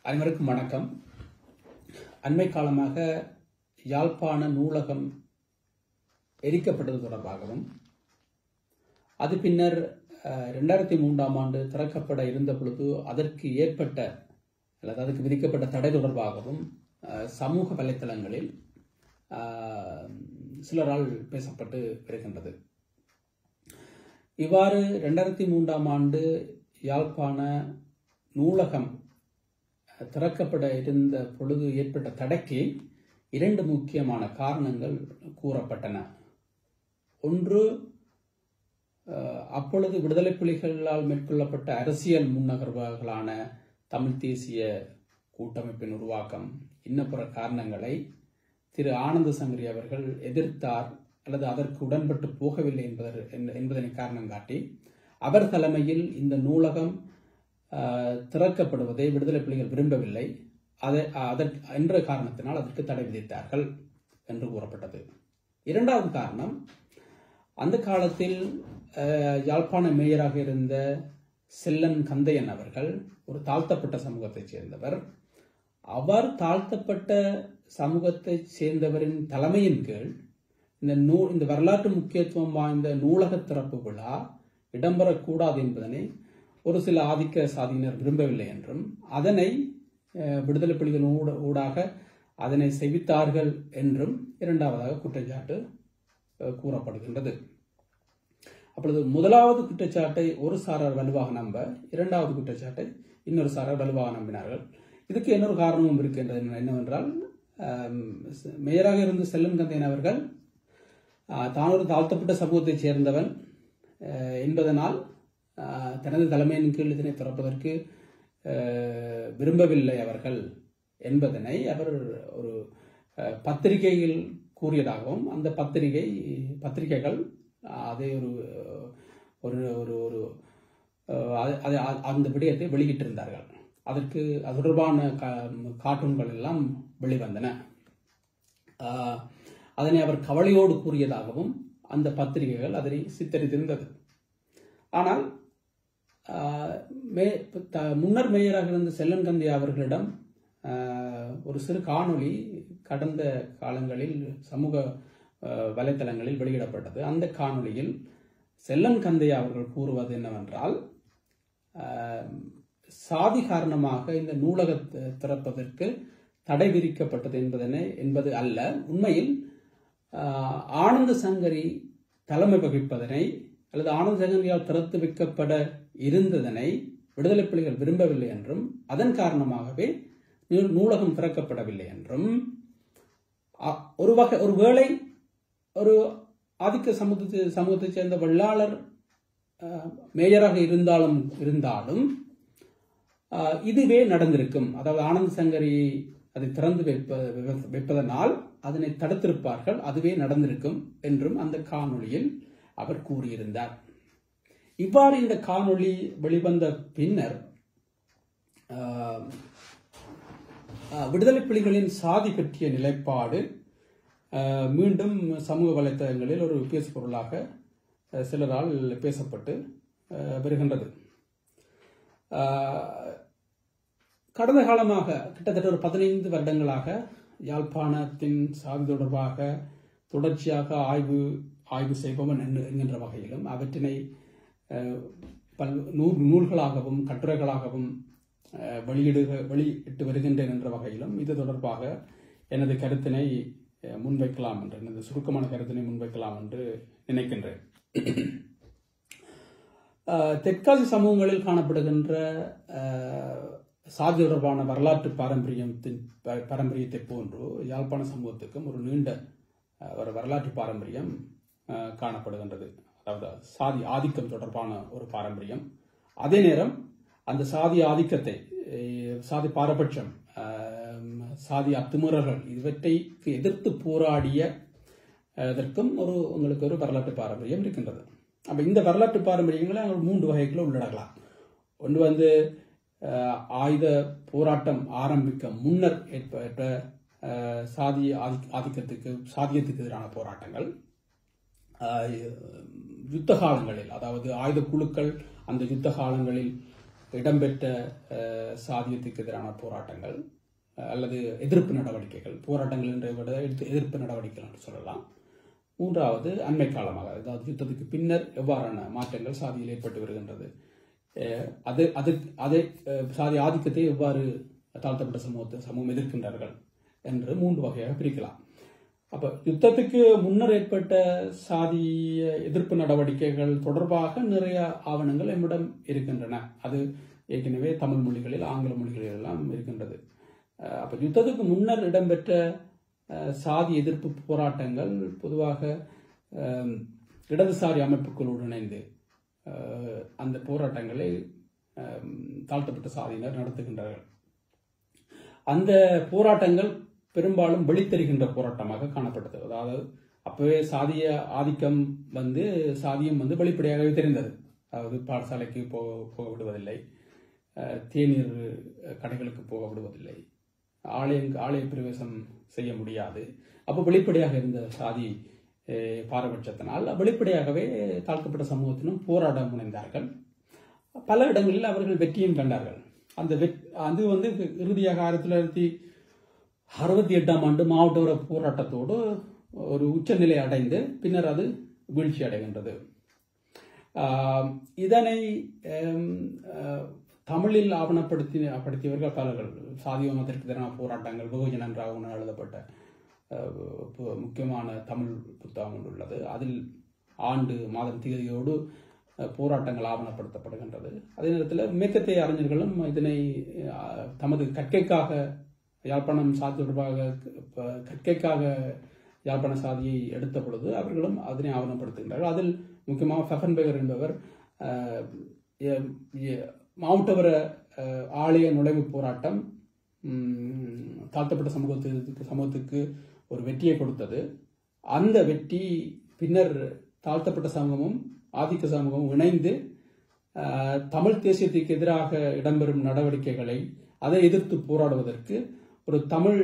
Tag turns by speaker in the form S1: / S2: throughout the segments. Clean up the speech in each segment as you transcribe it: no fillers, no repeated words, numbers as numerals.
S1: அனைவருக்கும் வணக்கம். அண்மை காலமாக யாழ்ப்பாண நூலகம் எரிக்கப்பட்டது தொடர்பாகவும் அது பின்னர் 2003ஆம் ஆண்டு திறக்கப்பட இருந்த பொழுது அதற்கு ஏற்பட்ட அல்லது அதற்கு விதிக்கப்பட்ட தடை தொடர்பாகவும் சமூக வலைத்தளங்களில் சிலரால் பேசப்பட்டு வருகின்றது. இவ்வாறு 2003ஆம் ஆண்டு யாழ்ப்பாண நூலகம் திறக்கப்பட இருந்த பொழுது ஏற்பட்ட தடைக்கு இரண்டு முக்கியமான காரணங்கள் கூறப்பட்டன. ஒன்று, அப்பொழுது விடுதலை புலிகளால் மேற்கொள்ளப்பட்ட அரசியல் முன்னகர்வுகளான தமிழ் தேசிய கூட்டமைப்பின் உருவாக்கம், இன்னப்புற காரணங்களை திரு ஆனந்த சங்கரி அவர்கள் எதிர்த்தார் அல்லது அதற்கு உடன்பட்டு போகவில்லை என்பதனை காரணம் காட்டி அவர் தலைமையில் இந்த நூலகம் திறக்கப்படுவதை விடுதலை புலிகள் விரும்பவில்லை என்ற காரணத்தினால் அதற்கு தடை விதித்தார்கள் என்று கூறப்பட்டது. இரண்டாவது காரணம், அந்த காலத்தில் யாழ்ப்பாண மேயராக இருந்த செல்லன் கந்தையன் அவர்கள் ஒரு தாழ்த்தப்பட்ட சமூகத்தைச் சேர்ந்தவர். அவர் தாழ்த்தப்பட்ட சமூகத்தைச் சேர்ந்தவரின் தலைமையின் கீழ் இந்த வரலாற்று முக்கியத்துவம் வாய்ந்த நூலக திறப்பு விழா இடம்பெறக்கூடாது என்பதனை ஒரு சில ஆதிக்க சாதியினர் விரும்பவில்லை என்றும் அதனை விடுதலை புலிகள் ஊடாக அதனை செவித்தார்கள் என்றும் இரண்டாவதாக குற்றச்சாட்டு கூறப்படுகின்றது. அப்பொழுது முதலாவது குற்றச்சாட்டை ஒரு சாரார் வலுவாக நம்ப, இரண்டாவது குற்றச்சாட்டை இன்னொரு சாரார் வலுவாக நம்பினார்கள். இதுக்கு இன்னொரு காரணமும் இருக்கின்றது. என்னவென்றால், மேயராக இருந்த செல்லன் கந்தையன் அவர்கள் தான் ஒரு தாழ்த்தப்பட்ட சமூகத்தைச் சேர்ந்தவன் என்பதனால் தனது தலைமையின் கீழ் இதனை திறப்பதற்கு விரும்பவில்லை அவர்கள் என்பதனை அவர் ஒரு பத்திரிகையில் கூறியதாகவும், அந்த பத்திரிகைகள் அதை அந்த விடயத்தை வெளியிட்டிருந்தார்கள். அதற்கு அது தொடர்பான கார்ட்டூன்கள் எல்லாம் வெளிவந்தன. அதனை அவர் கவலையோடு கூறியதாகவும் அந்த பத்திரிகைகள் அதனை சித்தரித்திருந்தது. ஆனால் முன்னர் மேயராக இருந்த செல்லன் கந்தை அவர்களிடம் ஒரு சிறு காணொளி கடந்த காலங்களில் சமூக வலைத்தளங்களில் வெளியிடப்பட்டது. அந்த காணொளியில் செல்லன் கந்தை அவர்கள் கூறுவது என்னவென்றால், சாதி காரணமாக இந்த நூலக திறப்பதற்கு தடை விதிக்கப்பட்டது என்பது அல்ல. உண்மையில் ஆனந்த சங்கரி தலைமை வகிப்பதனை அல்லது ஆனந்த சங்கரியால் திறத்து வைக்கப்பட இருந்ததனை விடுதலை புலிகள் விரும்பவில்லை என்றும் அதன் காரணமாகவே நூலகம் திறக்கப்படவில்லை என்றும், ஒருவேளை ஒரு ஆதிக்க சமூகத்தைச் சேர்ந்த வெள்ளாளர் மேயராக இருந்தாலும் இதுவே நடந்திருக்கும். அதாவது ஆனந்த சங்கரி அதை திறந்து வைப்பதனால் அதனை தடுத்திருப்பார்கள், அதுவே நடந்திருக்கும் என்றும் அந்த காணொளியில் அவர் கூறியிருந்தார். இவ்வாறு இந்த காணொளி வெளிவந்த பின்னர் விடுதலை புலிகளின் சாதி பற்றிய நிலைப்பாடு மீண்டும் சமூக வலைத்தளங்களில் ஒரு பேசுபொருளாக சிலரால் பேசப்பட்டு வருகின்றது. கடந்த காலமாக கிட்டத்தட்ட ஒரு 15 வருடங்களாக யாழ்ப்பாணத்தின் சாதி தொடர்பாக தொடர்ச்சியாக ஆய்வு செய்பவன் என்கின்ற வகையிலும் அவற்றினை நூல்களாகவும் கட்டுரைகளாகவும் வெளியிட்டு வருகின்றேன் என்ற வகையிலும் இது தொடர்பாக எனது கருத்தினை முன்வைக்கலாம் என்று, எனது சுருக்கமான கருத்தினை முன்வைக்கலாம் என்று நினைக்கின்றேன். தெற்காசி சமூகங்களில் காணப்படுகின்ற சாதி தொடர்பான வரலாற்று பாரம்பரியத்தை போன்று யாழ்ப்பாண சமூகத்துக்கும் ஒரு நீண்ட ஒரு வரலாற்று பாரம்பரியம் காணப்படுகின்றது. அதாவது சாதி ஆதிக்கம் தொடர்பான ஒரு பாரம்பரியம். அதே நேரம் அந்த சாதி ஆதிக்கத்தை, சாதி பாரபட்சம், சாதி அத்துமீறல்கள் இவற்றைக்கு எதிர்த்து போராடிய இதற்கும் உங்களுக்கு ஒரு வரலாற்று பாரம்பரியம் இருக்கின்றது. அப்ப இந்த வரலாற்று பாரம்பரியங்களை 3 வகைகளை உள்ளடக்கலாம். ஒன்று ஆயுத போராட்டம் ஆரம்பிக்க முன்னர் ஏற்பட்ட சாதி சாதியத்துக்கு எதிரான போராட்டங்கள், யுத்த காலங்களில், அதாவது ஆயுத குழுக்கள் அந்த யுத்த காலங்களில் இடம்பெற்ற சாதியத்துக்கு எதிரான போராட்டங்கள் அல்லது எதிர்ப்பு நடவடிக்கைகள், போராட்டங்கள் என்ற விட எதிர்ப்பு நடவடிக்கைகள் என்று சொல்லலாம். மூன்றாவது அண்மை காலமாக, அதாவது யுத்தத்துக்கு பின்னர் எவ்வாறான மாற்றங்கள் சாதியில் ஏற்பட்டு வருகின்றது, அதை சாதி ஆதிக்கத்தை எவ்வாறு தாழ்த்தப்பட்ட சமூகம் எதிர்க்கின்றார்கள் என்று 3 வகையாக பிரிக்கலாம். அப்ப யுத்தத்துக்கு முன்னர் ஏற்பட்ட சாதிய எதிர்ப்பு நடவடிக்கைகள் தொடர்பாக நிறைய ஆவணங்கள் நம்மிடம் இருக்கின்றன. அது ஏற்கனவே தமிழ் மொழிகளில், ஆங்கில மொழிகளில் எல்லாம் இருக்கின்றது. அப்ப யுத்தத்துக்கு முன்னர் இடம்பெற்ற சாதி எதிர்ப்பு போராட்டங்கள் பொதுவாக இடதுசாரி அமைப்புகளோடு இணைந்து அந்த போராட்டங்களை தாழ்த்தப்பட்ட சாதியினர் நடத்துகின்றார்கள். அந்த போராட்டங்கள் பெரும்பாலும் வெளித்தருகின்ற போராட்டமாக காணப்பட்டது. அதாவது அப்பவே சாதிய ஆதிக்கம் சாதியம் வெளிப்படையாகவே தெரிந்தது. அதாவது பாடசாலைக்கு போக விடுவதில்லை, தேநீர் கடைகளுக்கு போக விடுவதில்லை, ஆலய பிரவேசம் செய்ய முடியாது. அப்போ வெளிப்படையாக இருந்த சாதி பாரபட்சத்தினால் வெளிப்படையாகவே தாழ்த்தப்பட்ட சமூகத்திலும் போராட முனைந்தார்கள். பல இடங்களில் அவர்கள் வெற்றியும் கண்டார்கள். அது இறுதியாக 1968ஆம் ஆண்டு மாவட்ட போராட்டத்தோடு ஒரு உச்சநிலை அடைந்து பின்னர் அது வீழ்ச்சி அடைகின்றது. இதனை தமிழில் ஆவணப்படுத்தியவர்கள் பலர்கள். சாதியமத்திற்கு எதிரான போராட்டங்கள் வெகுஜன என்றாக எழுதப்பட்ட முக்கியமான தமிழ் புத்தகம் ஒன்று உள்ளது. அதில் ஆண்டு மாதம் தேதியோடு போராட்டங்கள் ஆவணப்படுத்தப்படுகின்றது. அதே நேரத்தில் மேற்கத்திய அறிஞர்களும் இதனை தமது கற்கைக்காக, யாழ்ப்பாணம் சாதி தொடர்பாக கற்கைக்காக யாழ்ப்பாண சாதியை எடுத்த பொழுது அவர்களும் அதனை ஆவணப்படுத்துகின்றார்கள். அதில் முக்கியமாக ஃபெஃபன்பெகர் என்பவர் மாவட்டவர ஆலய நுழைவு போராட்டம் தாழ்த்தப்பட்ட சமூகத்துக்கு ஒரு வெற்றியை கொடுத்தது. அந்த வெற்றி பின்னர் தாழ்த்தப்பட்ட சமூகமும் ஆதிக்க சமூகமும் இணைந்து தமிழ் தேசியத்துக்கு எதிராக இடம்பெறும் நடவடிக்கைகளை அதை எதிர்த்து போராடுவதற்கு, ஒரு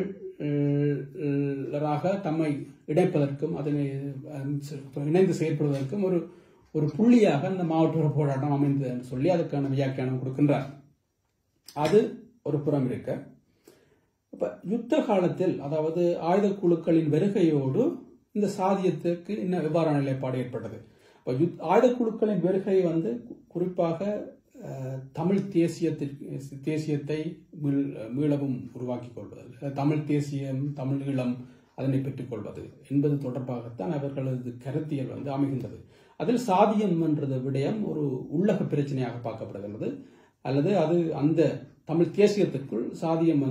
S1: தமிழராக தம்மை இணைப்பதற்கும் அதனை இணைந்து செயற்படுவதற்கும் ஒரு புள்ளியாக அந்த மாவட்ட போராட்டம் அமைந்தது என்று சொல்லி அதுக்கான வியாக்கியானம் கொடுக்கின்றார். அது ஒரு புறம் இருக்க, இப்ப யுத்த காலத்தில், அதாவது ஆயுத குழுக்களின் வருகையோடு இந்த சாதியத்துக்கு இன்னும் எவ்வாறான நிலைப்பாடு ஏற்பட்டது. ஆயுத குழுக்களின் வருகை குறிப்பாக தமிழ் தேசியத்தை மீளவும் உருவாக்கிக் கொள்வது, தமிழ் தேசியம், தமிழ் ஈழம் அதனை பெற்றுக் கொள்வது என்பது தொடர்பாகத்தான் அவர்களது கருத்தியல் அமைகின்றது. அதில் சாதியம் என்ற விடயம் ஒரு உள்ளக பிரச்சனையாக பார்க்கப்படுகிறது, அல்லது அது அந்த தமிழ் தேசியத்திற்குள் சாதியம்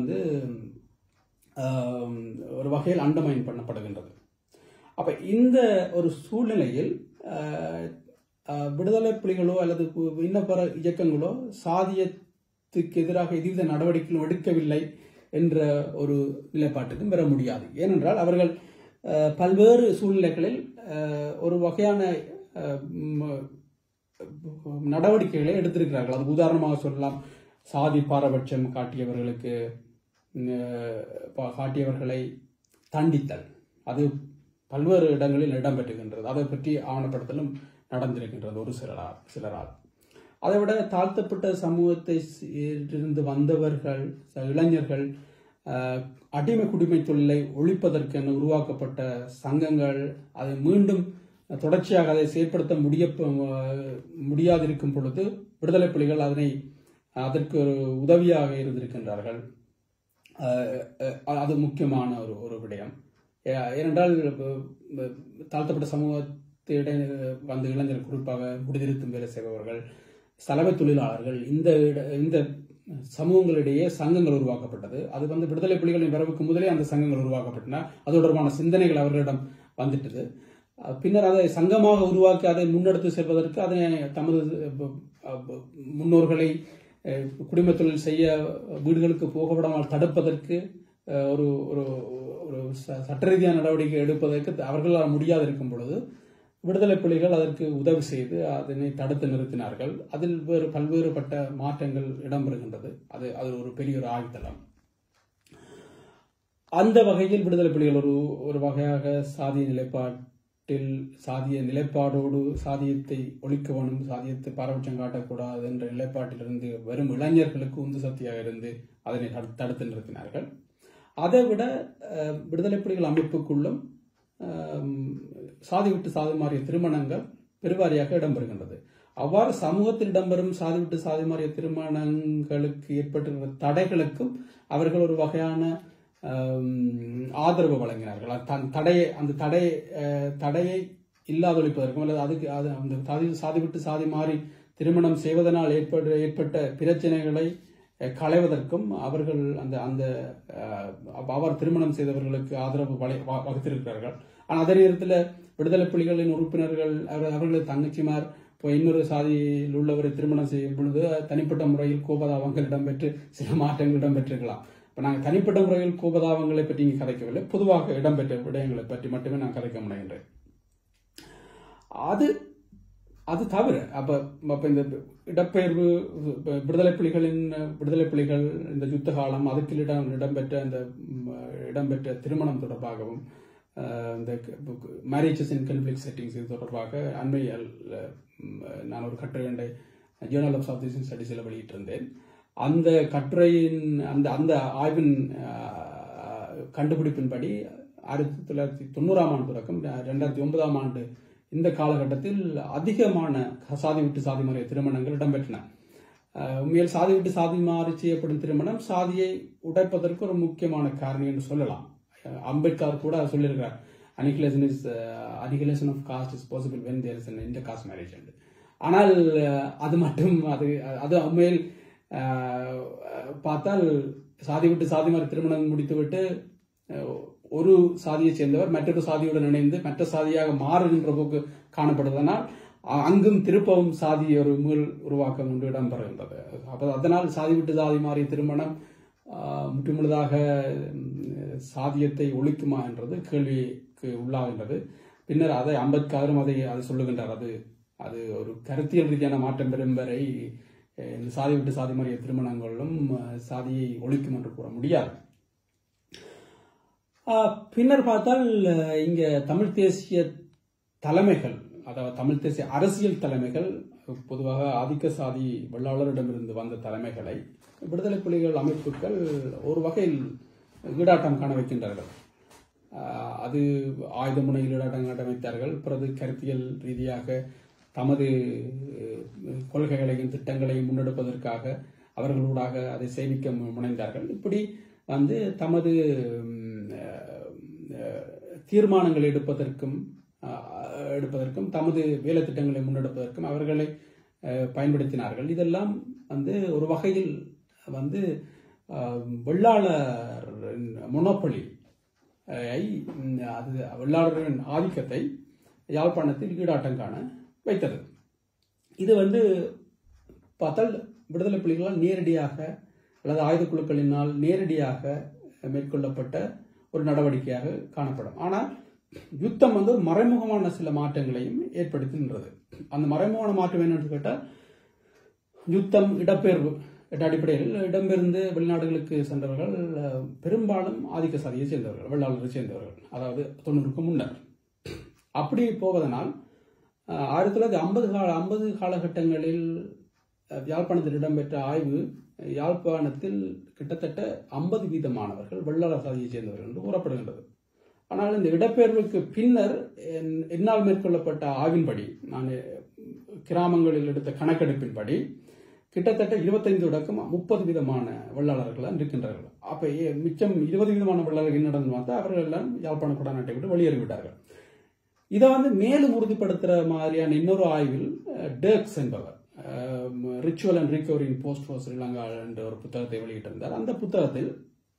S1: ஒரு வகையில் அண்டமைன் பண்ணப்படுகின்றது. அப்ப இந்த ஒரு சூழ்நிலையில் விடுதலை புலிகளோ அல்லது இன்னப்பற இயக்கங்களோ சாதியத்துக்கு எதிராக எதிர்த்த நடவடிக்கைகளும் எடுக்கவில்லை என்ற ஒரு நிலைப்பாட்டுக்கும் பெற முடியாது. ஏனென்றால் அவர்கள் பல்வேறு சூழ்நிலைகளில் ஒரு வகையான நடவடிக்கைகளை எடுத்திருக்கிறார்கள். அது உதாரணமாக சொல்லலாம், சாதி பாரபட்சம் காட்டியவர்களை தண்டித்தல், அது பல்வேறு இடங்களில் இடம்பெற்றுகின்றது. அதை பற்றி ஆவணப்படுத்தலும் நடந்திருக்கின்றது ஒரு சிலரால். அதைவிட தாழ்த்தப்பட்ட சமூகத்தை இருந்து வந்தவர்கள், இளைஞர்கள் அடிமை குடிமை தொழிலை ஒழிப்பதற்கென உருவாக்கப்பட்ட சங்கங்கள் அதை மீண்டும் தொடர்ச்சியாக அதை செயற்படுத்த முடியாதிருக்கும் பொழுது விடுதலை புலிகள் அதற்கு ஒரு உதவியாக இருந்திருக்கின்றார்கள். அது முக்கியமான ஒரு விடயம். ஏனென்றால் தாழ்த்தப்பட்ட சமூகத்திட வந்த இளைஞர்கள், குறிப்பாக முடிதிருத்தும் வேலை செய்பவர்கள், சலவை தொழிலாளர்கள், இந்த சமூகங்களிடையே சங்கங்கள் உருவாக்கப்பட்டது. அது விடுதலை புலிகளின் வரவுக்கு முதலே அந்த சங்கங்கள் உருவாக்கப்பட்டன. அது தொடர்பான சிந்தனைகள் அவர்களிடம் வந்துட்டது. பின்னர் அதை சங்கமாக உருவாக்கி அதை முன்னெடுத்து செல்வதற்கு, அதை தமது முன்னோர்களை குடிமை தொழில் செய்ய வீடுகளுக்கு போக விடாமல் தடுப்பதற்கு, ஒரு ஒரு சட்ட ரீதியான நடவடிக்கை எடுப்பதற்கு அவர்களால் முடியாது இருக்கும் பொழுது விடுதலை புலிகள் அதற்கு உதவி செய்து அதனை தடுத்து நிறுத்தினார்கள். அதில் பல்வேறுபட்ட மாற்றங்கள் இடம்பெறுகின்றது. அது ஒரு பெரிய ஒரு ஆய்வுத்தளம். அந்த வகையில் விடுதலை புலிகள் ஒரு வகையாக சாதிய நிலைப்பாட்டை சாதிய நிலைப்பாடோடு சாதியத்தை ஒழிக்க வேணும், சாதியத்தை பாரபட்சம் காட்டக்கூடாது என்ற நிலைப்பாட்டிலிருந்து வரும் இளைஞர்களுக்கு உந்து சக்தியாக இருந்து அதனை தடுத்து நிறுத்தினார்கள். அதை விட விடுதலை புலிகள் அமைப்புக்குள்ளும் சாதி விட்டு சாதி மாறிய திருமணங்கள் பெருவாரியாக இடம்பெறுகின்றது. அவ்வாறு சமூகத்தில் இடம்பெறும் சாதி விட்டு சாதி மாறிய திருமணங்களுக்கு ஏற்பட்டிருக்கிற தடைகளுக்கும் அவர்கள் ஒரு வகையான ஆதரவு வழங்கினார்கள். அந்த தடையை இல்லாதொழிப்பதற்கும் அல்லது அதுக்கு அந்த சாதி விட்டு சாதி மாறி திருமணம் செய்வதனால் ஏற்பட்ட பிரச்சனைகளை களைவதற்கும் அவர்கள் அவர் திருமணம் செய்தவர்களுக்கு ஆதரவு வகுத்திருக்கிறார்கள். ஆனால் அதே நேரத்தில் விடுதலை புலிகளின் உறுப்பினர்கள் அவர்களது தங்கச்சிமார் இப்போ இன்னொரு சாதியில் உள்ளவரை திருமணம் செய்யும் பொழுது தனிப்பட்ட முறையில் கோபதாபங்கள் இடம்பெற்று சில மாற்றங்கள் இடம்பெற்றிருக்கலாம். இப்போ நாங்கள் தனிப்பட்ட முறையில் கோபதாபங்களை பற்றி இங்கே கதைக்கவில்லை, பொதுவாக இடம்பெற்ற விடயங்களை பற்றி மட்டுமே நான் கதைக்க முனைகின்றேன். அது தவிர அப்ப இந்த இடப்பெயர்வு விடுதலை புலிகள் இந்த யுத்த காலம் அதுக்கு இடம்பெற்ற திருமணம் தொடர்பாகவும் இந்த மேரேஜஸ் இன் கான்ஃப்ளிக்ட் செட்டிங்ஸ் இது தொடர்பாக அண்மையில் நான் ஒரு கட்டுரை ஜேர்னல் ஆஃப் சவுத் ஏசியன் ஸ்டடீஸில் வெளியிட்டிருந்தேன். அந்த கட்டுரையின் அந்த ஆய்வின் கண்டுபிடிப்பின்படி 1990ஆம் ஆண்டு தொடக்கம் 2009ஆம் ஆண்டு இந்த காலகட்டத்தில் அதிகமான சாதி விட்டு சாதி மாறிய திருமணங்கள் இடம்பெற்றன. உண்மையில் சாதி விட்டு சாதி மாறி செய்யப்படும் திருமணம் சாதியை உடைப்பதற்கு ஒரு முக்கியமான காரணம் என்று சொல்லலாம். அம்பேத்கர் கூட சொல்லியிருக்கிறார், annihilation of caste is possible when there is an intercaste marriage. ஆனால் அது மட்டும் அது உண்மையில் பார்த்தால் சாதி விட்டு சாதி மாறி திருமணம் முடித்துவிட்டு ஒரு சாதியை சேர்ந்தவர் மற்றொரு சாதியுடன் இணைந்து மற்ற சாதியாக மாறுகின்ற போக்கு காணப்படுவதனால் அங்கும் திருப்பவும் சாதி ஒரு மீள் உருவாக்கம் ஒன்று இடம்பெறுகின்றது. அதனால் சாதி விட்டு சாதி மாறிய திருமணம் முற்றுமுழுதாக சாதியத்தை ஒழிக்குமா என்றது கேள்விக்கு உள்ளாகின்றது. பின்னர் அதை அம்பேத்கரும் அதை சொல்லுகின்றார். அது ஒரு கருத்தியல் ரீதியான மாற்றம் பெறும் வரை இந்த சாதி விட்டு சாதி மாறிய திருமணங்களும் சாதியை ஒழிக்கும் என்று கூற முடியாது. பின்னர் பார்த்தால் இங்க தமிழ் தேசிய தலைமைகள், அதாவது தமிழ் தேசிய அரசியல் தலைமைகள், பொதுவாக ஆதிக்க சாதி வெள்ளாளரிடமிருந்து வந்த தலைமைகளை விடுதலை புலிகள் அமைப்புகள் ஒரு வகையில் ஈடாட்டம் காண வைக்கின்றார்கள். அது ஆயுத முனையில் ஈடாட்டம் காண வைத்தார்கள். பிறகு கருத்தியல் ரீதியாக தமது கொள்கைகளையும் திட்டங்களையும் முன்னெடுப்பதற்காக அவர்களூடாக அதை சேமிக்க முனைந்தார்கள். இப்படி தமது தீர்மானங்களை எடுப்பதற்கும் தமது வேலை திட்டங்களை முன்னெடுப்பதற்கும் அவர்களை பயன்படுத்தினார்கள். இதெல்லாம் ஒரு வகையில் வெள்ளாளர் மொனோபொலி வெள்ளாளரின் ஆதிக்கத்தை யாழ்ப்பாணத்தில் ஈடாட்டம் காண வைத்தது. இது பார்த்தால் விடுதலை புலிகளால் நேரடியாக அல்லது ஆயுத குழுக்களினால் நேரடியாக மேற்கொள்ளப்பட்ட ஒரு நடவடிக்கையாக காணப்படும். ஆனால் யுத்தம் மறைமுகமான சில மாற்றங்களையும் ஏற்படுத்தி நின்றது. அந்த மறைமுகமான மாற்றம் என்னன்னு கேட்டால், யுத்தம் இடப்பெயர்வு என்ற அடிப்படையில் இடம்பெயர்ந்து வெளிநாடுகளுக்கு சென்றவர்கள் பெரும்பாலும் ஆதிக்க சாதியை சேர்ந்தவர்கள், வெள்ளாளரை சேர்ந்தவர்கள், அதாவது 90க்கு முன்னர். அப்படி போவதனால் 1950 காலகட்டங்களில் யாழ்ப்பாணத்தில் இடம்பெற்ற ஆய்வு யாழ்ப்பாணத்தில் கிட்டத்தட்ட 50% மாணவர்கள் வெள்ளாளர் சாதியை சேர்ந்தவர்கள் என்று கூறப்படுகின்றது. ஆனால் இந்த இடப்பெயர்வுக்கு பின்னர் என்னால் மேற்கொள்ளப்பட்ட ஆய்வின்படி, நான் கிராமங்களில் எடுத்த கணக்கெடுப்பின்படி கிட்டத்தட்ட 25 தொடக்கம் 30% வெள்ளாளர்கள் இருக்கின்றார்கள். அப்ப மிச்சம் 20% வெள்ளாளர்கள் என்ன நடந்து பார்த்தா அவர்கள் எல்லாம் யாழ்ப்பாண குடாநாட்டை விட்டு வெளியேறிவிட்டார்கள். இதை மேலும் உறுதிப்படுத்துற மாதிரியான இன்னொரு ஆய்வில் டேக்ஸ் என்பவர் ritual and recovery in post war Sri Lanka என்ற ஒரு புத்தகத்தை வெளியிட்டிருந்தார். அந்த புத்தகத்தில்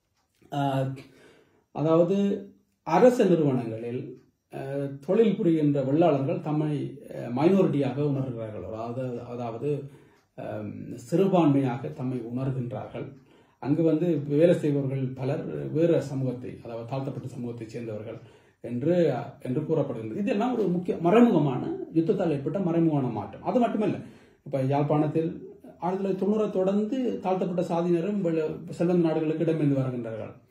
S1: அதாவது அரசு நிறுவனங்களில் தொழில் புரிகின்ற வெள்ளாளர்கள் தம்மை மைனாரிட்டியாக உணர்கிறார்கள், அதாவது சிறுபான்மையாக தம்மை உணர்கின்றார்கள். அங்கு வேலை செய்பவர்கள் பலர் வேறு சமூகத்தை, அதாவது தாழ்த்தப்பட்ட சமூகத்தை சேர்ந்தவர்கள் என்று கூறப்படுகின்றது. இதெல்லாம் ஒரு முக்கிய மறைமுகமான யுத்தத்தால் ஏற்பட்ட மறைமுகமான மாற்றம். அது மட்டுமல்ல, இப்ப யாழ்ப்பாணத்தில் 1990 தொடர்ந்து தாழ்த்தப்பட்ட சாதியினரும் செல்வந்த நாடுகளுக்கு இடம்பெயர்ந்து வருகின்றார்கள்.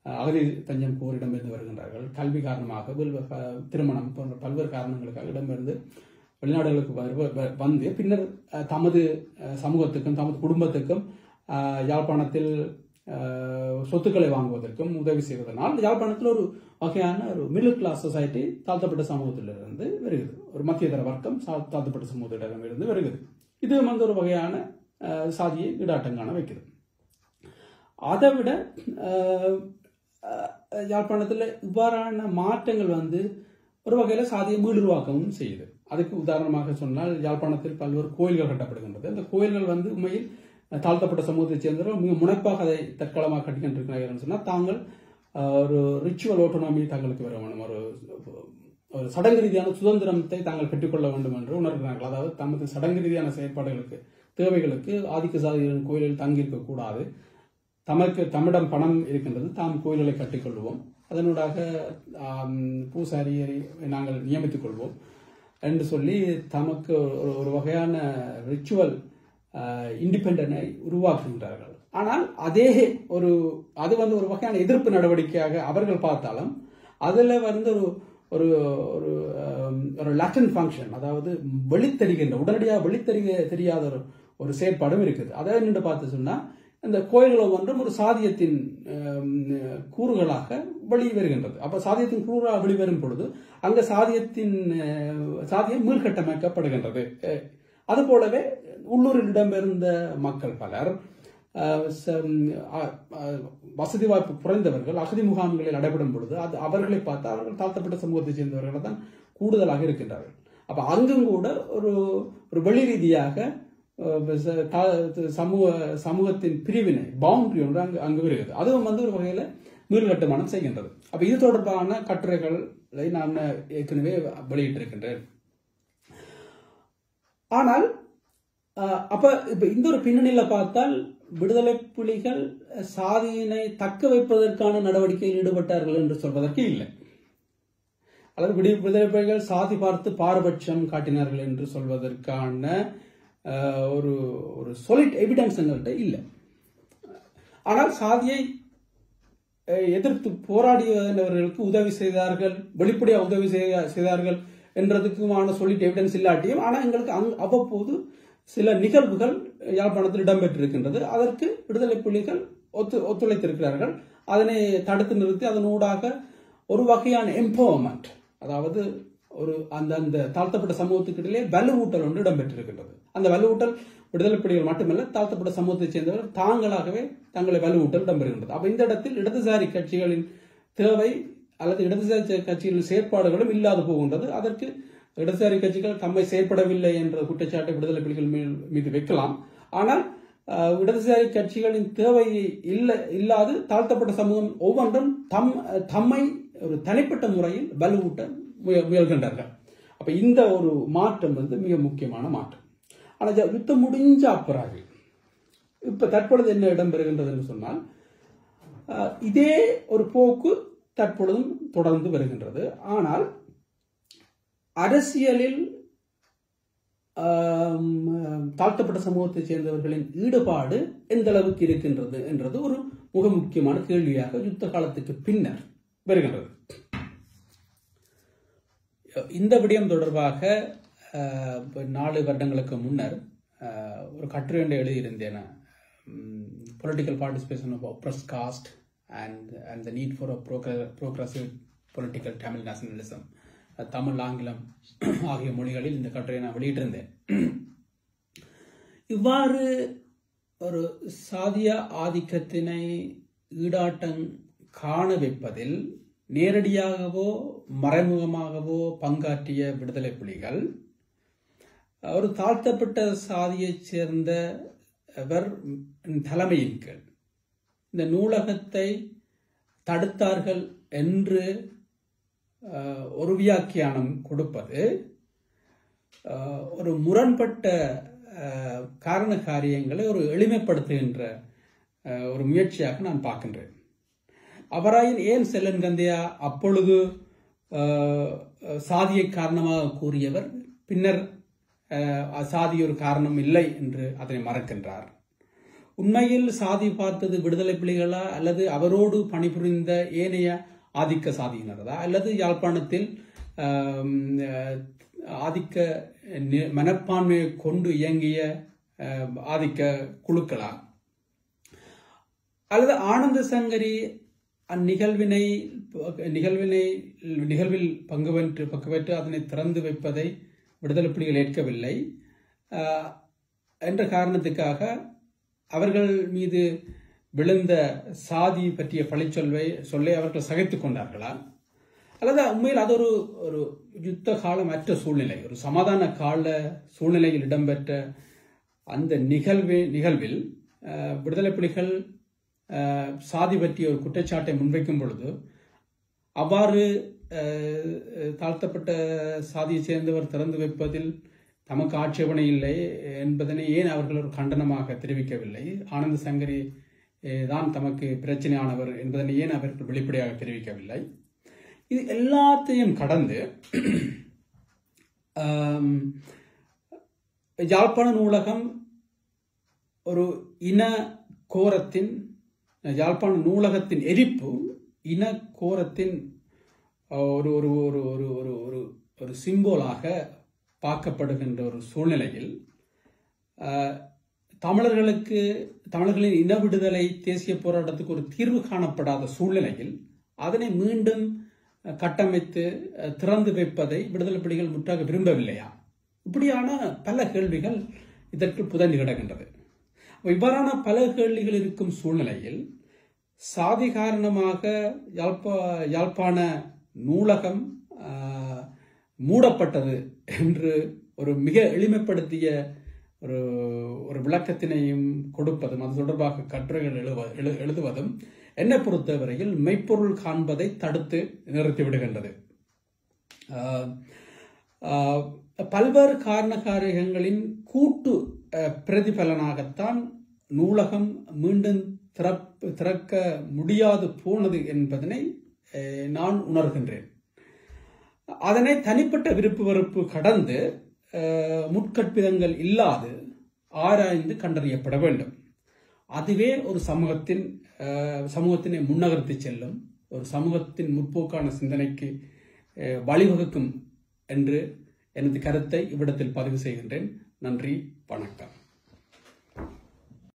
S1: அகதி தஞ்சம் கோர் இடம்பெயர்ந்து வருகின்றார்கள். கல்வி காரணமாக, திருமணம் போன்ற பல்வேறு காரணங்களுக்காக இடம்பெயர்ந்து வெளிநாடுகளுக்கு வந்து பின்னர் தமது சமூகத்துக்கும் தமது குடும்பத்துக்கும் யாழ்ப்பாணத்தில் சொத்துக்களை வாங்குவதற்கும் உதவி செய்வதனால் யாழ்ப்பாணத்தில் ஒரு வகையான ஒரு மிடில் கிளாஸ் சொசைட்டி தாழ்த்தப்பட்ட சமூகத்திலிருந்து வருகிறது. ஒரு மத்தியதர வர்க்கம் தாழ்த்தப்பட்ட சமூகத்திடமிருந்து வருகிறது. இது வந்து ஒரு வகையான சாதியை ஈடாட்டம் காண வைக்கிறது. அதை விட யாழ்ப்பாணத்தில் இவ்வாறான மாற்றங்கள் வந்து ஒரு வகையில் சாதியை மீளுருவாக்கவும் செய்யுது. அதுக்கு உதாரணமாக சொன்னால் யாழ்ப்பாணத்தில் பல்வேறு கோயில்கள் கட்டப்படுகின்றது. அந்த கோயில்கள் வந்து உண்மையில் தாழ்த்தப்பட்ட சமூகத்தைச் சேர்ந்தவர்கள் மிக முனைப்பாக அதை தற்காலமாக கட்டிக்கொண்டிருக்கிறார்கள் சொன்னால் தாங்கள் ஒரு ரிச்சுவல் ஆட்டோனாமி தங்களுக்கு வர வேண்டும், ஒரு சடங்கு ரீதியான சுதந்திரத்தை தாங்கள் பெற்றுக்கொள்ள வேண்டும் என்று உணர்கிறார்கள். அதாவது தமது சடங்கு ரீதியான செயற்பாடுகளுக்கு தேவைகளுக்கு ஆதிக்க சாதிகளின் கோயில்கள் தங்கியிருக்க கூடாது, தம்மிடம் பணம் இருக்கின்றது, தாம் கோயில்களை கட்டிக்கொள்வோம், அதனூடாக பூசாரியை நாங்கள் நியமித்துக் கொள்வோம் என்று சொல்லி தமக்கு ஒரு வகையான ரிச்சுவல் இண்டிபெண்டனை உருவாக்குகின்றார்கள். ஆனால் அது வந்து ஒரு வகையான எதிர்ப்பு நடவடிக்கையாக அவர்கள் பார்த்தாலும் அதுல வந்து ஒரு ஒரு லாட்டன் ஃபங்க்ஷன், அதாவது உடனடியாக தெரியாத ஒரு செயற்பாடும் இருக்குது. அதை நின்று பார்த்து சொன்னா இந்த கோயில்கள் ஒன்றும் ஒரு சாதியத்தின் கூறுகளாக வெளிவருகின்றது. அப்ப சாதியத்தின் கூறுகளாக வெளிவரும் பொழுது அங்க சாதியம் மீள்கட்டமைக்கப்படுகின்றது. அதுபோலவே உள்ளூரில் இடம்பெயர்ந்த மக்கள் பலர், வசதி வாய்ப்பு குறைந்தவர்கள் அகதி முகாம்களில் நடைபெறும் பொழுது அவர்களை பார்த்து அவர்கள் தாழ்த்தப்பட்ட சமூகத்தை சேர்ந்தவர்கள் தான் கூடுதலாக இருக்கின்றார்கள். அப்ப அங்கும் கூட ஒரு வெளி ரீதியாக சமூகத்தின் பிரிவினை பவுண்டரி ஒன்று அங்கு வருகிறது. அதுவும் வந்து ஒரு வகையில மீள்கட்டுமானம் செய்கின்றது. அப்ப இது தொடர்பான கட்டுரைகளை நான் ஏற்கனவே வெளியிட்டிருக்கின்றேன். ஆனால் இப்ப இந்த ஒரு பின்னணியில பார்த்தால் விடுதலை புலிகள் சாதியினை தக்க வைப்பதற்கான நடவடிக்கையில் ஈடுபட்டார்கள் என்று சொல்வதற்கு இல்லை, அல்லது விடுதலை புலிகள் சாதி பார்த்து பாரபட்சம் காட்டினார்கள் என்று சொல்வதற்கான ஒரு சாலிட் எவிடன்ஸ் எங்கள்கிட்ட இல்லை. ஆனால் சாதியை எதிர்த்து போராடியவர்களுக்கு உதவி செய்தார்கள், வெளிப்படையாக உதவி செய்தார்கள் என்றதுக்குமான சாலிட் எவிடன்ஸ் இல்லாட்டியும் ஆனால் எங்களுக்கு அவ்வப்போது சில நிகழ்வுகள் யாழ்ப்பாணத்தில் இடம்பெற்றிருக்கின்றது. அதற்கு விடுதலை புலிகள் ஒத்துழைத்திருக்கிறார்கள். அதனை தடுத்து நிறுத்தி அதனூடாக ஒரு வகையான எம்பவர்மெண்ட், அதாவது அந்த தாழ்த்தப்பட்ட சமூகத்துக்கிடையே வலுவூட்டல் ஒன்று இடம்பெற்றிருக்கின்றது. அந்த வலுவூட்டல் விடுதலை புலிகள் மட்டுமல்ல, தாழ்த்தப்பட்ட சமூகத்தை சேர்ந்தவர்கள் தாங்களாகவே தங்களை வலுவூட்டல் இடம்பெறுகின்றது. அப்ப இந்த இடத்தில் இடதுசாரி கட்சிகளின் தேவை அல்லது இடதுசாரி கட்சிகளின் செயற்பாடுகளும் இல்லாது போகின்றது. அதற்கு இடதுசாரி கட்சிகள் தம்மை செயற்படவில்லை என்ற குற்றச்சாட்டை விடுதலை புலிகள் மீது வைக்கலாம். ஆனால் இடதுசாரி கட்சிகளின் தேவை இல்லாது தாழ்த்தப்பட்ட சமூகம் ஒவ்வொன்றும் தம்மை ஒரு தனிப்பட்ட முறையில் வலுவூட்ட முயல்கின்றார்கள். அப்ப இந்த ஒரு மாற்றம் வந்து மிக முக்கியமான மாற்றம். ஆனால் யுத்தம் முடிஞ்ச அப்புறம் இப்ப தற்பொழுது என்ன இடம்பெறுகின்றது என்று சொன்னால் இதே ஒரு போக்கு தற்பொழுதும் தொடர்ந்து வருகின்றது. ஆனால் அரசியலில் தாழ்த்தப்பட்ட சமூகத்தை சேர்ந்தவர்களின் ஈடுபாடு எந்த அளவுக்கு இருக்கின்றது என்றது ஒரு மிக முக்கியமான கேள்வியாக யுத்த காலத்துக்கு பின்னர் வருகின்றது. இந்த விடயம் தொடர்பாக 4 வருடங்களுக்கு முன்னர் ஒரு கட்டுரை ஒன்றை எழுதியிருந்தேன். Political participation of oppressed caste and the need for a progressive political Tamil nationalism. Tamil ஆங்கிலம் ஆகிய மொழிகளில் இந்த கட்டுரையை நான் வெளியிட்டிருந்தேன். இவ்வாறு ஒரு சாதிய ஆதிக்கத்தினை ஈடாட்டம் காண வைப்பதில் நேரடியாகவோ மறைமுகமாகவோ பங்காற்றிய விடுதலை புலிகள் ஒரு தாழ்த்தப்பட்ட சாதியைச் சேர்ந்தவர் தலைமையின் கீழ் இந்த நூலகத்தை தடுத்தார்கள் என்று ஒரு வியாக்கியானம் கொடுப்பது ஒரு முரண்பட்ட காரண காரியங்களை ஒரு எளிமைப்படுத்துகின்ற ஒரு முயற்சியாக நான் பார்க்கின்றேன். அவராயின் ஏன் செல்லன் கந்தையா அப்பொழுது சாதியை காரணமாக கூறியவர் பின்னர் சாதி ஒரு காரணம் இல்லை என்று அதனை மறக்கின்றார்? உண்மையில் சாதி பார்த்தது விடுதலை புலிகளா அல்லது அவரோடு பணிபுரிந்த ஏனைய ஆதிக்க சாதியினரா அல்லது யாழ்ப்பாணத்தில் ஆதிக்க மனப்பான்மையை கொண்டு இயங்கிய ஆதிக்க குழுக்களா அல்லது ஆனந்த சங்கரி நிகழ்வில் பங்குபெற்று அதனை திறந்து வைப்பதை விடுதலை புலிகள் ஏற்கவில்லை என்ற காரணத்துக்காக அவர்கள் மீது விழுந்த சாதி பற்றிய சொல்லை அவர்கள் சகித்துக் கொண்டார்களா அல்லது உண்மையில் அது ஒரு யுத்த காலமற்ற சூழ்நிலை, ஒரு சமாதான கால சூழ்நிலையில் இடம்பெற்ற அந்த நிகழ்வில் விடுதலை புலிகள் சாதி பற்றிய ஒரு குற்றச்சாட்டை முன்வைக்கும் பொழுது அவ்வாறு தாழ்த்தப்பட்ட சாதியை சேர்ந்தவர் திறந்து வைப்பதில் தமக்கு ஆட்சேபனை இல்லை என்பதனை ஏன் அவர்கள் ஒரு கண்டனமாக தெரிவிக்கவில்லை? ஆனந்த சங்கரி தான் தமக்கு பிரச்சனையானவர் என்பதனை ஏன் அவர்கள் வெளிப்படையாக தெரிவிக்கவில்லை? இது எல்லாத்தையும் கடந்து யாழ்ப்பாண நூலகம் ஒரு இன கோரத்தின் யாழ்ப்பாண நூலகத்தின் எரிப்பு இன கோரத்தின் ஒரு ஒரு ஒரு ஒரு ஒரு ஒரு ஒரு சிம்போலாக பார்க்கப்படுகின்ற ஒரு சூழ்நிலையில் தமிழர்களின் இன விடுதலை தேசிய போராட்டத்துக்கு ஒரு தீர்வு காணப்படாத சூழ்நிலையில் அதனை மீண்டும் கட்டமைத்து திறந்து வைப்பதை விடுதலை புலிகள் முற்றாக விரும்பவில்லையா? இப்படியான பல கேள்விகள் இதற்கு புதைந்து கிடக்கின்றது. இவ்வாறான பல கேள்விகள் இருக்கும் சூழ்நிலையில் சாதி காரணமாக யாழ்ப்பாண நூலகம் மூடப்பட்டது என்று ஒரு மிக எளிமைப்படுத்திய ஒரு விளக்கத்தினையும் கொடுப்பதும் அது தொடர்பாக கட்டுரைகள் எழுதுவதும் என்னை பொறுத்தவரையில் மெய்ப்பொருள் காண்பதை தடுத்து நிறுத்திவிடுகின்றது. பல்வேறு காரணகாரியங்களின் கூட்டு பிரதிபலனாகத்தான் நூலகம் மீண்டும் திறக்க முடியாது போனது என்பதனை நான் உணர்கின்றேன். அதனை தனிப்பட்ட விருப்பு வெறுப்பு கடந்து முற்கற்பிதங்கள் இல்லாது ஆராய்ந்து கண்டறியப்பட வேண்டும். அதுவே ஒரு சமூகத்தினை முன்னகர்த்தி செல்லும், ஒரு சமூகத்தின் முற்போக்கான சிந்தனைக்கு வழிவகுக்கும் என்று எனது கருத்தை இவ்விடத்தில் பதிவு செய்கின்றேன். நன்றி, வணக்கம்.